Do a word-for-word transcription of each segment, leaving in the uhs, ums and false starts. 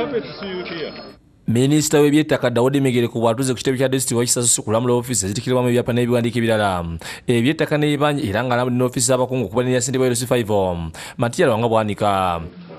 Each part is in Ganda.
happy to see you here. Minisita w'ebyettaka Daudi Migere ku bwatuze ku kitebe kya disitulikiti wa Kisasu kulamula ofiisi ezitikirwamu ebyapa n'ebiwandiiko ebirala ebyettaka n'ebibanja era nga n'ofiisi z'abakungu okubalirira ssentebe wa L C five Matiyala Wanga bwanika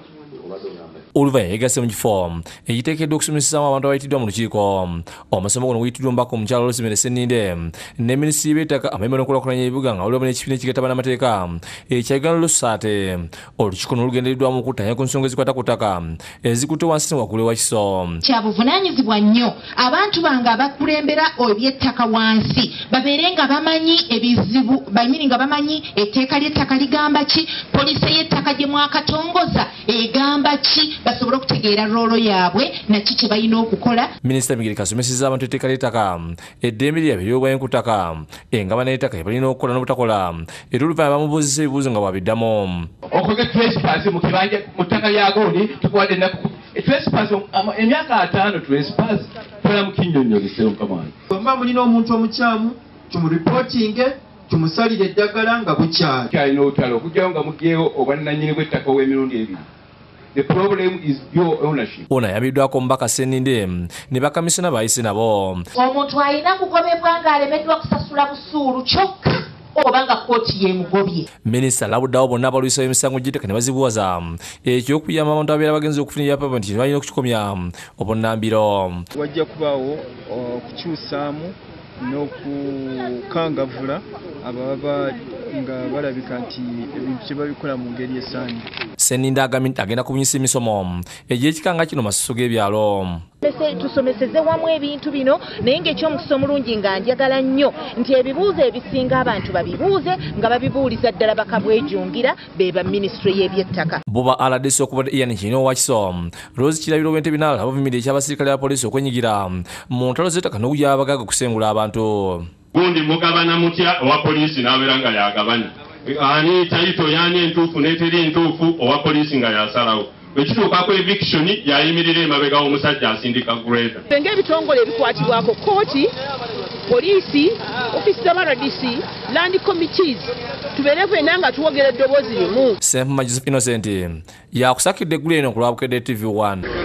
Oluvaanyuma yeegasse mu kifo ekiteekeddwa okusomesezaamu abantu abayitiddwa mu lukiiko. Omusomo guno guyitiddwa omubaka omukyala Rosemary Senninde ne minisitiri w'ebyettaka amemba n'okulakulanya ebibuga nga waliwo n'ekibiina ekigatta bannamateeka ekya Uganda Law Society. Olukiiko lugendereddwamu okuttanya ku nsonga ezikwata ku ttaka ezikutte wansi waggulu wa kiso. Kya buvunaanyizibwa nnyo abantu bange abakulembera eby'ettaka wansi babeere nga bamanyi ebizibu bayimiri nga bamanyi etteeka ly'ettaka ligamba ki, poliisi y'ettaka gye mwakatongoza egamba ki, basobola okutegeera roolo yaabwe naki kye balina okukola. Minisita Migere kasomesezza abantu etteeka ly'ettaka eddembe lyabwe ery'obwayo ku ttaka engabana y'ettaka ye balina okukola n'obutakola era oluvannyuma bamubuuzisa ebibuuzo nga bw'abiddamu. Okoge trespass mu kibanja mu ttaka lya Gondi tukuwadde ennaku trespass emyaka ataano trespass kola mu kinnyonnyolesero mukama. Bw'oba mulina omuntu omukyamu tumuripotinge tumusalire eddagala nga bukyali. Kyalina olutalo okugyawo nga mugyewo obwannannyini bw'ettaka ow'emirundi ebiri. The problem is your ownership. Ona yamiddwako omubaka Senninde ne bakamisona baayise nabo. Omuntu alina kugobebwa ng'alemeddwa kusasula busuulu kyokka oba nga kkooti yeemugobye. Minisita alabuddewo bonna abalwisa b'emisango gy'ettaka ne bazibuwaza eky'okuyamba abantu abeera bagenzi okufuna ebyapa nti balina okukikomya obunnambiro. Wajja kubaawo okukyusaamu n'okukangavula ababa nga balabika nti ebintu kye babikola mu ngeri esaani. Senninde agambye nti agenda kubunyisa emisomo egy'ekikanga kino masusu g'ebyalo. Tusomeseze wamu ebintu bino naye ng'ekyomukisa omulungi nga njagala nnyo nti ebibuuzo ebisinga abantu babibuuze nga babibuuliza ddala bakabwejungira be ba minisitule y'ebyettaka. Buba aladesi okubadde Ian Kino owa Kiso, Rose Kirabiro Bwente Binala abavumirira eky'abasirikale ba poliisi okwenyigira mu ntalo z'ettaka n'okugya abagaga okusengula abantu. Gundi mugabana mutya owa poliisi n'abeera nga yagabanya. Ani tayito yani entuufu n'eteri entuufu owa poliisi nga yasalawo. Ekituuka ku eviction yayimirira emabega w'omusajja asindika greda. Ng'ebitongole ebikwatibwako kkooti, poliisi, ofiisi z'aba D C, land committees, tubeere ffenna nga tuwogera eddoboozi limu. Sempuma Joseph Innocent yakusakidde eggulu eno ku lwa Bukedde T V one.